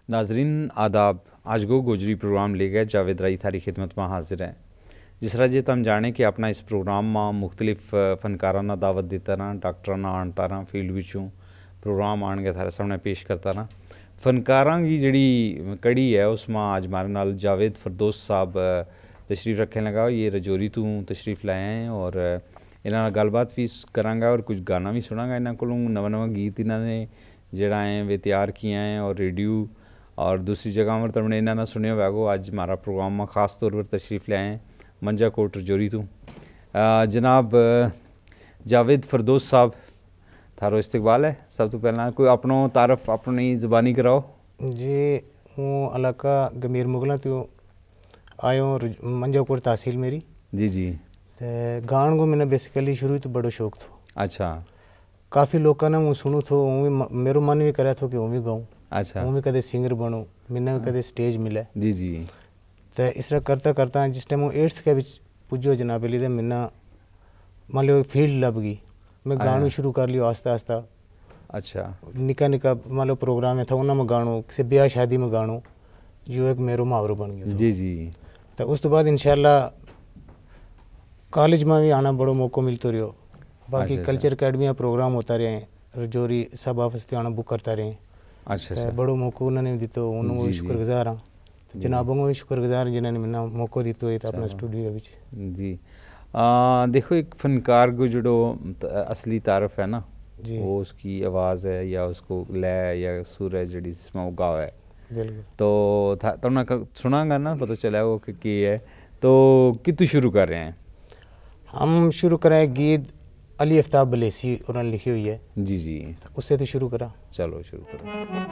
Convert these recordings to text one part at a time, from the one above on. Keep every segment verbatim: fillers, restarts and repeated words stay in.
नाजरीन आदाब, आज गो गोजरी प्रोग्राम ले गए जावेद राई थारी खिदमत में हाजिर हैं। जिस तरह जे तम जाने कि अपना इस प्रोग्राम में मुख्तलिफ फनकाराना दावत देता रहा, डॉक्टराना आणता रहा, फील्ड विचों प्रोग्राम आन के थारे सामने पेश करता रहा। फनकारां की जड़ी कड़ी है उसमें आज हमारे नाल जावेद फरदोस साहब तशरीफ़ रखने लगा। ये रजौरी तू तशरीफ़ लाए हैं और इन्होंने गलबात भी करांगा और कुछ गाना भी सुनांगा। इन्होंने को नवा नवा गीत इन्होंने जड़ा है वे तैयार किया हैं और रेडियो और दूसरी जगह पर तुमने इन्होंने सुने हुआ को आज हमारा प्रोग्राम में ख़ास तौर पर तशरीफ़ ले आए हैं मंजा कोट रजौरी तू। जनाब जावेद फरदोस साहब थारो इस्तकबाल है। सब तो पहला कोई अपनो तारफ़ अपनी ज़बानी कराओ जी। वो इलाका गमीर मुगला तो आयो मंजा कोट तहसील मेरी जी जी। ते गान को मैंने बेसिकली शुरू तो बड़ो शौक थो। अच्छा। काफ़ी लोगों ने मैं सुनू थो मेरो मन भी करा थो कि वो भी गाऊँ। अच्छा। वो भी कदे सिंगर बनूँ, मैंने भी कदे स्टेज मिले जी जी। तो इस तरह करता करता जिस टाइम वो एट्थ के बिच पुजो जनाब ली तो मैंने मान लो फील्ड लग गई, मैं गानू शुरू कर लियो आस्ता आस्ता। अच्छा। निका निका मान लो प्रोग्राम था उन्होंने में गाणो, किसी ब्याह शादी में गाणो, जो एक मेरो मुहावरो बन गया। जी जी। तो उस तो बाद इंशाल्लाह कॉलेज में भी आना बड़ो मौको मिलता रहो। बाकी अच्छा, कल्चर अकेडमी प्रोग्राम होता रहे, रजौरी सब आपस आना बुक करता रहे। अच्छा तो अच्छा। बड़ो मौको उन्होंने भी दितो, उन्होंने भी शुक्रगुजार हाँ। तो जनाबों को भी शुक्रगुजार जिन्होंने मैंने मौको दितो है अपना स्टूडियो बिच। जी आ, देखो एक फनकार को जो असली तारफ़ है ना वो उसकी आवाज़ है या उसको लय या सुर है जड़ी जिसमें वो गावा है। बिल्कुल। तो तुमने सुनागा ना पता चला वो कि, कि है तो कितु शुरू कर रहे हैं हम? शुरू करें गीत अली आफ्ताब बलेसी उन्होंने लिखी हुई है। जी जी। तो उससे तो शुरू करा। चलो शुरू करो।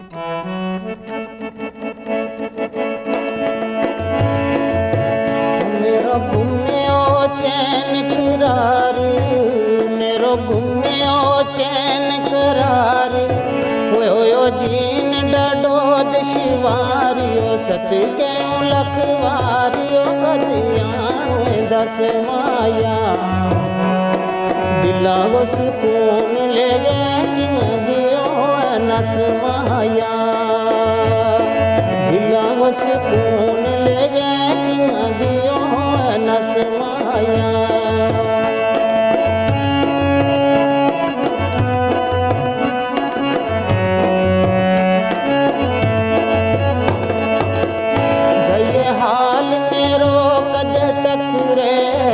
मेरो घूमो चैन करार, मेरो घूमो चैन करार, होयो जीन डाडो दिशवारियो सत क्यों लखवारियो कदियां दस माया दिला वो सुकून ले गए किन दियो नस माया, दिला वो सुकून ले गए किन दियो नस माया। जाइए हाल मेरो कद तक रे,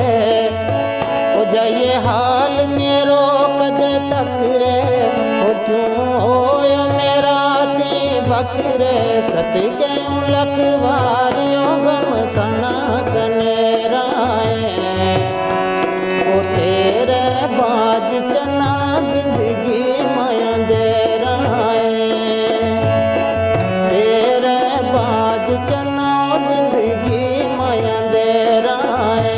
ओ जाइए हाल मेरो कद तक रे, ओ क्यों होयो मेरा ती बखरे सत क्यों लखवारियो गम कना कनेराए, ओ तेरे बाज चना जिंदगी माया दे राए, तेरे बाज चना जिंदगी माया दे राए।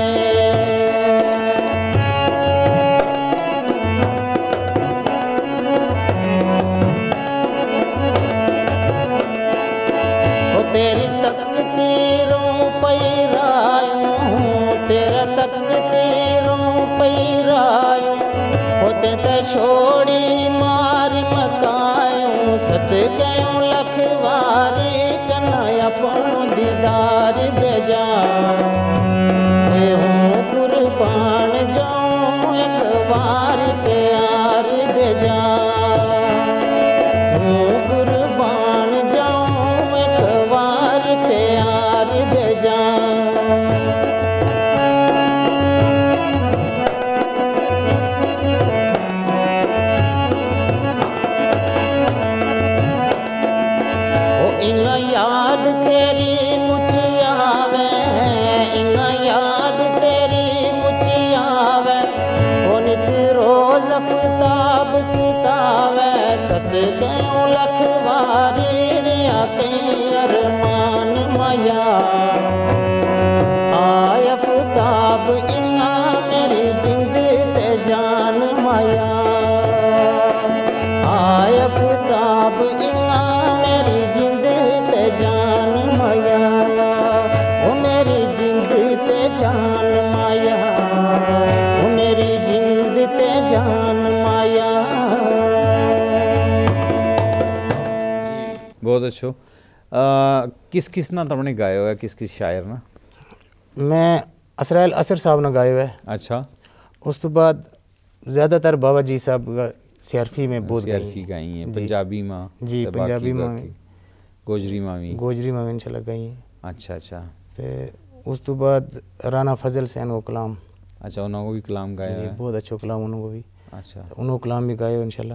तेरी तकदीरों पैरायूं, तेरा तकदीरों पैरायूं, होते ते छोड़ी मार मकायूं सत क्यों लखवारी चना अपनो दीदार दे जा, हूँ कुर्बान जाऊं एक बार प्यार दे जा, हूँ कुर्बान जाऊं एक बार प्यार दे जा। ओ इंगा याद तेरी मुझ आवे, इंगा याद तेरी मुझ आवे, ओ नित रोज आफ्ताब सितावे सत क्यों लखवारी रिया कई अरमान माया, आय आफ्ताब इंगा मेरी जिंद ते जान माया, आय आफ्ताब इंगा मेरी जिंद ते जान माया, ओ मेरी जिंद ते जान माया, ओ मेरी जिंद ते जान माया। बहुत अच्छो। किस किस ना तुमने गाया हुआ है, किस किस शायर ना? मैं असराइल असर साहब ने गाया हुआ है। अच्छा। उस तो बाद ज़्यादातर बाबा जी साहब का सीआरपी में बहुत सीआरपी गाई हैं, पंजाबी माँ जी, पंजाबी माँ गोजरी माँ भी गोजरी माँ इंशाल्लाह गाई हैं। अच्छा अच्छा। तो उस तो बाद राना फजल सैन वो कलाम। अच्छा, उन्होंने भी कलाम गाया है? बहुत अच्छा कलाम उन्होंने भी। अच्छा, उन्होंने कलाम भी गाए इंशाल्लाह।